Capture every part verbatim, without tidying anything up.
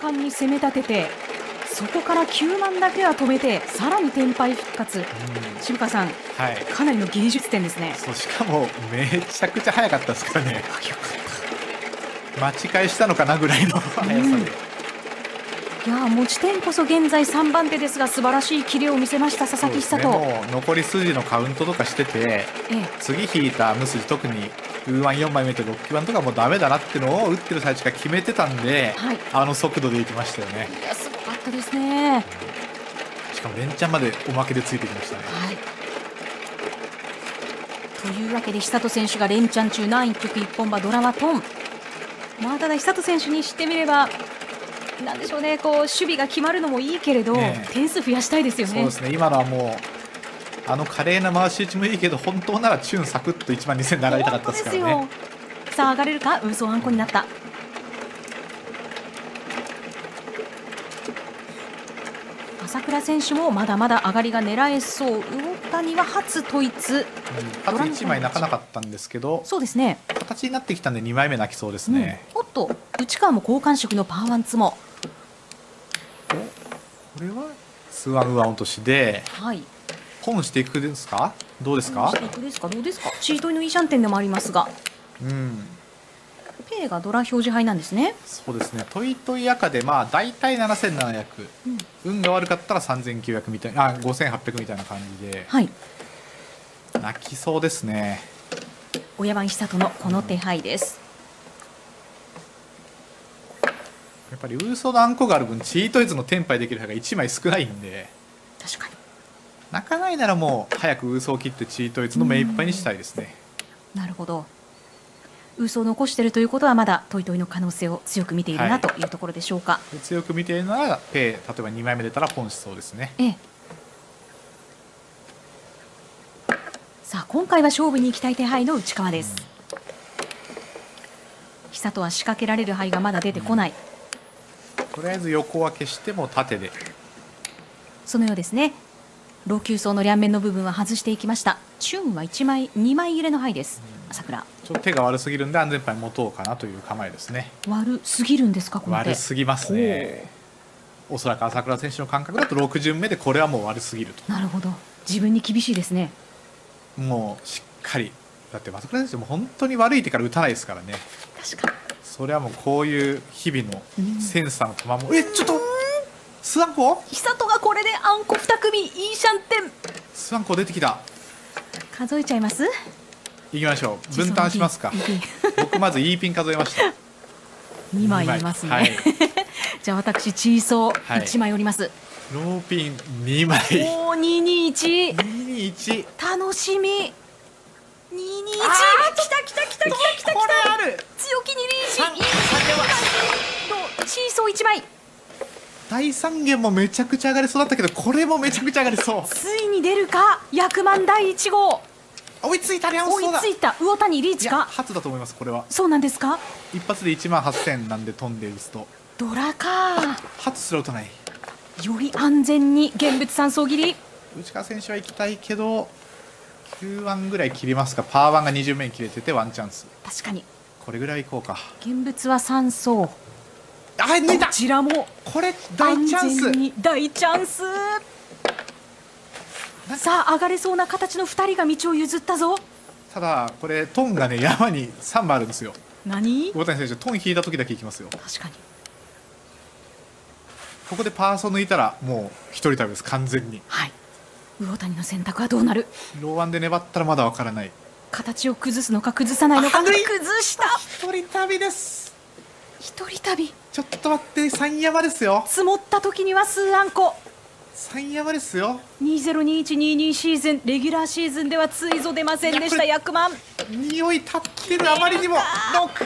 敢に攻め立てて、そこからきゅうばんだけは止めて、さらに転敗復活。渋川さん、 はい、 かなりの芸術点ですね。 そう、しかもめちゃくちゃ速かったですからね。 よかった。待ち返したのかなぐらいの速さで、うん、いや持ち点こそ現在さんばん手ですが、素晴らしいキレを見せました佐々木久人。 ね、もう残り筋のカウントとかしてて、ええ、次引いた無筋、特にウーワンよんまいめとろっきばんとかもうダメだなっていうのを打ってる最中から決めてたんで、はい、あの速度でいきましたよね。 いやすごかったですね。 しかも連チャンまでおまけでついてきましたね。 はい、というわけで久人選手が連チャン中、難一曲一本馬ドラはトン。まあ、ただ久人選手にしてみればなんでしょうね、こう守備が決まるのもいいけれど、ね、点数増やしたいですよね。 そうですね、今のはもうあの華麗な回し打ちもいいけど、本当ならチューンサクッといちまんにせん習いたかったですからね。 さあ上がれるか、ウソあんこになった。朝倉選手もまだまだ上がりが狙えそう。魚谷は初統一、うん、 初いちまい泣かなかったんですけど、 そうですね、 形になってきたんでにまいめ泣きそうですね。 うん、おっと内川も好感触のパーワンツモ。 これはツーワンウーワン落としで、はい、ポンしていくですか、どうですか。 していくですか、どうですか。チートイのいいシャンテンでもありますが、 うん、 ペイがドラ表示杯なんですね。 そうですね、トイトイ赤でまあ大体ななせんななひゃく、うん、運が悪かったらさんぜんきゅうひゃくみたいな、あごせんはっぴゃくみたいな感じで、はい、泣きそうですね。 親番久人のこの手配です。 やっぱりウーソのあんこがある分、チートイズのテンパイできる牌がいちまい少ないんで、 確かに泣かないならもう早くウーソを切ってチートイズの目いっぱいにしたいですね。 なるほど、ウーソを残しているということはまだトイトイの可能性を強く見ているな、はい、というところでしょうか。 強く見ているならペイ、例えばにまいめ出たらポンしそうですね。 ええ、さあ今回は勝負に行きたい手配の内川です。うん、久人は仕掛けられる牌がまだ出てこない。 うん、とりあえず横分けしても縦で、 そのようですね。老朽層の両面の部分は外していきました。チューンはいちまいにまい入れの牌です。うん、朝倉ちょっと手が悪すぎるんで安全牌持とうかなという構えですね。 悪すぎるんですか、この手。 悪すぎますね。おそらく朝倉選手の感覚だとろく巡目でこれはもう悪すぎると。 なるほど、自分に厳しいですね。 もうしっかり、だって朝倉選手も本当に悪い手から打たないですからね。 確かにそれはもうこういう日々のセンサーの球も、うん、えちょっとスワンコ、 久人がこれであんこに組、いいシャンテン。 スワンコ出てきた。 数えちゃいます。 いきましょう、分担しますか。僕まず イー ピン数えました。 にまいいますね。はい、じゃあ私チーソーいちまいおります。はい、 ローピンにまい。 おお、ににいち。 ににいち。 楽しみ。ににいち。きたきたきたきたきたきた。 これある。 強気にリーチ。チーソーいちまい。 第三元もめちゃくちゃ上がりそうだったけど、これもめちゃくちゃ上がりそう。 ついに出るか、役満だいいち号。 追いついたね。 追いついた。魚谷リーチか。 初だと思います、これは。 そうなんですか。 一発でいちまんはっせんなんで飛んで打つと。 ドラか。 初すら打たない。 より安全に現物三層切り。 内川選手は行きたいけどきゅうワンぐらい切りますか。パーワンがにじゅうめに切れててワンチャンス。 確かにこれぐらいいこうか。 現物はさん層。 あ、抜いた。 こちらもこれ大チャンス。 大チャンス。さあ上がれそうな形のふたりが道を譲ったぞ。 ただこれトンがね山にさんばいあるんですよ。 何。 大谷選手トン引いた時だけいきますよ。 確かにここでパーソン抜いたらもう一人旅です、完全に。 はい、魚谷の選択はどうなる。 ローワンで粘ったらまだわからない。 形を崩すのか崩さないのか。崩した。 一人旅です。 一人旅。 ちょっと待って、三山ですよ。 積もった時には数あんこ。 三山ですよ。 にせんにじゅういちにじゅうにシーズンレギュラーシーズンではついぞ出ませんでした。役満匂い立ってる。あまりにもろく。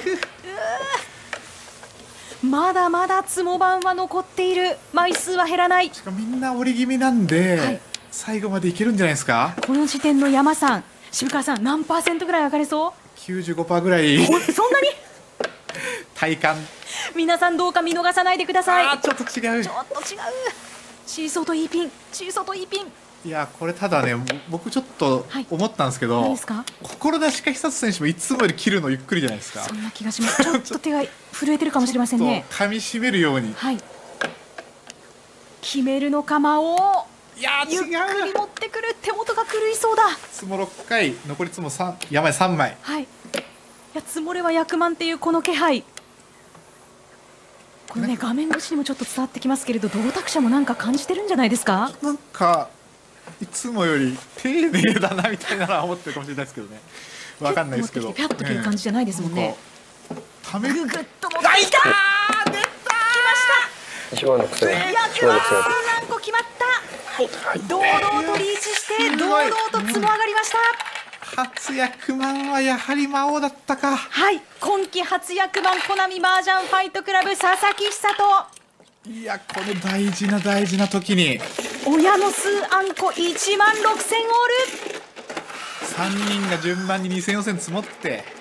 まだまだつも番は残っている。枚数は減らない。 しかもみんな折り気味なんで、はい、最後までいけるんじゃないですか。 この時点の山さん、渋川さん何パーセントぐらい上がれそう。 きゅうじゅうごパーセント ぐらい。 そんなに体感。 皆さんどうか見逃さないでください。 あーちょっと違う。 ちょっと違う。チーソーといいピン、チーソーといいピン。 いやこれただね僕ちょっと思ったんですけど、はい、 ですか？ 志賀久選手もいつもより切るのゆっくりじゃないですか。 そんな気がします。ちょっと手が震えてるかもしれませんね。 噛み締めるように、 はい、決めるのか間をいやゆっくり持ってくる。手元が狂いそうだ。 つもろっかい残りつもさん山さんまい。 はい、いや積もれは役満っていうこの気配、これね画面越しにもちょっと伝わってきますけれど、同卓者もなんか感じてるんじゃないですか？ なんかいつもより丁寧だなみたいなのは思ってるかもしれないですけどね。わかんないですけど。 ピャッと切る感じじゃないですもんね。 ためぐぐっと持ってきた。出た。来ました。 いちまんろくせんえん。 約何個決まった。はい。堂々とリーチして堂々と積も上がりました。 初役満はやはり魔王だったか。 はい。今季初役満コナミ麻雀ファイトクラブ佐々木久人。 いやこの大事な大事な時に親の数あんこいちまんろくせんオール。 さんにんが順番ににせんよんせん積もって